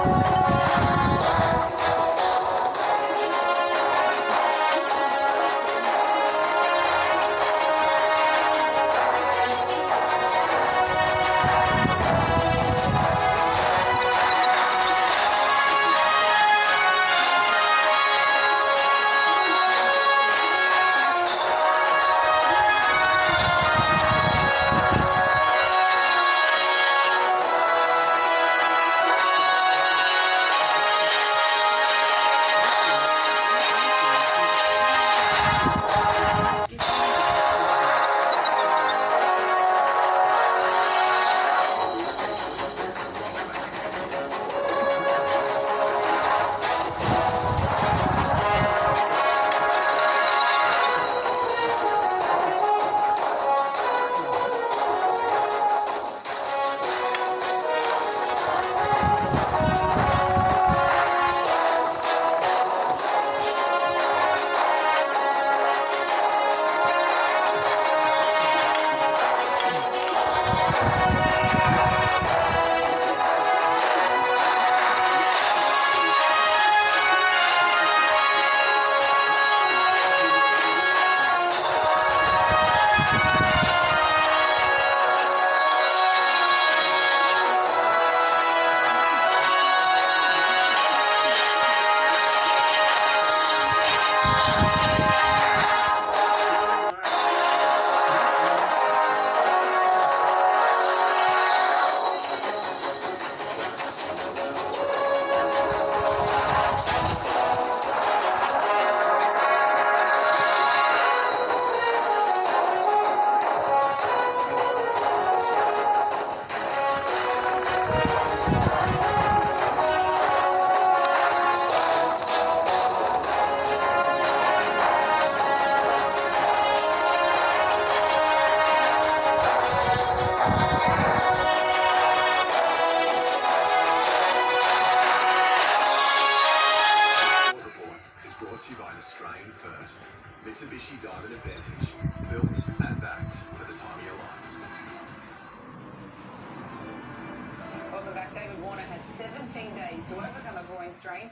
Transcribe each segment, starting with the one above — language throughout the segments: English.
Mitsubishi Diamond Advantage, built and backed for the time of your life. Welcome back. David Warner has 17 days to overcome a groin strain.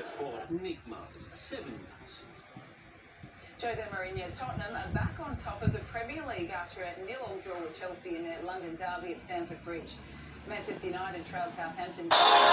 sport. Nick Martin, 7 years. Jose Mourinho's Tottenham are back on top of the Premier League after a 0-0 draw with Chelsea in their London derby at Stamford Bridge. Manchester United trailed Southampton.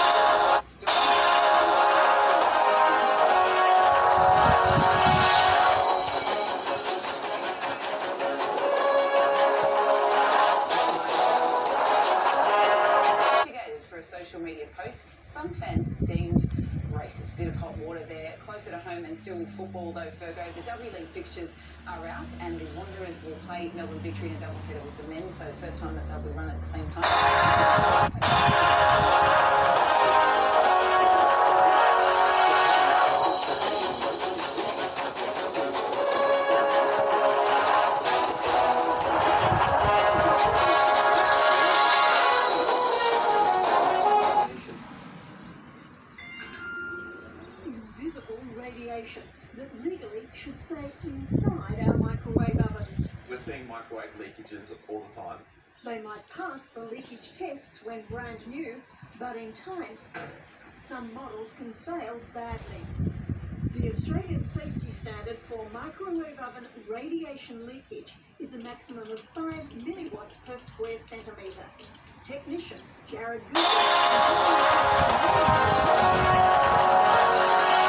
For a social media post, some fans deemed racist. Bit of hot water there, closer to home and still with football though, Fergo. The W League fixtures are out and the Wanderers will play Melbourne Victory in a double header with the men, so the first time that they'll be run at the same time. Invisible radiation that legally should stay inside our microwave ovens. We're seeing microwave leakages all the time. They might pass the leakage tests when brand new, but in time, some models can fail badly. The Australian safety standard for microwave oven radiation leakage is a maximum of 5 milliwatts per square centimetre. Technician Jared Goodwin